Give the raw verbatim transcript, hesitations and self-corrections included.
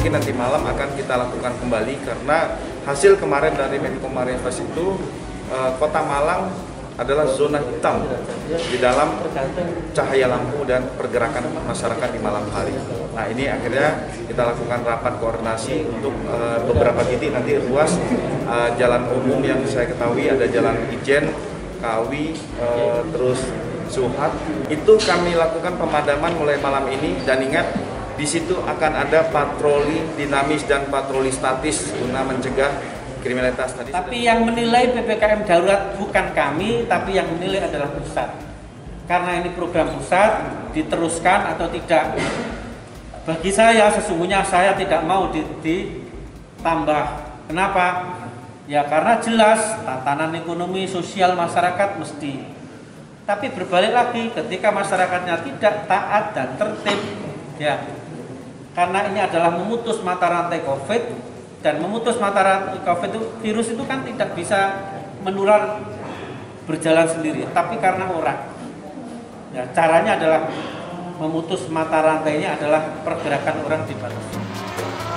mungkin nanti malam akan kita lakukan kembali karena hasil kemarin dari Menko Marinvest itu uh, Kota Malang adalah zona hitam di dalam cahaya lampu dan pergerakan masyarakat di malam hari. Nah ini akhirnya kita lakukan rapat koordinasi untuk uh, beberapa titik nanti ruas uh, jalan umum yang saya ketahui ada Jalan Ijen, Kawi, uh, terus Suhat. Itu kami lakukan pemadaman mulai malam ini dan ingat di situ akan ada patroli dinamis dan patroli statis guna mencegah kriminalitas tadi. Tapi yang menilai P P K M darurat bukan kami, tapi yang menilai adalah pusat. Karena ini program pusat, diteruskan atau tidak. Bagi saya, sesungguhnya saya tidak mau ditambah. Kenapa? Ya karena jelas tatanan ekonomi sosial masyarakat mesti. Tapi berbalik lagi, ketika masyarakatnya tidak taat dan tertib, ya karena ini adalah memutus mata rantai COVID. Dan memutus mata rantai COVID itu, virus itu kan tidak bisa menular berjalan sendiri, tapi karena orang. Ya, caranya adalah memutus mata rantainya adalah pergerakan orang dibatasi.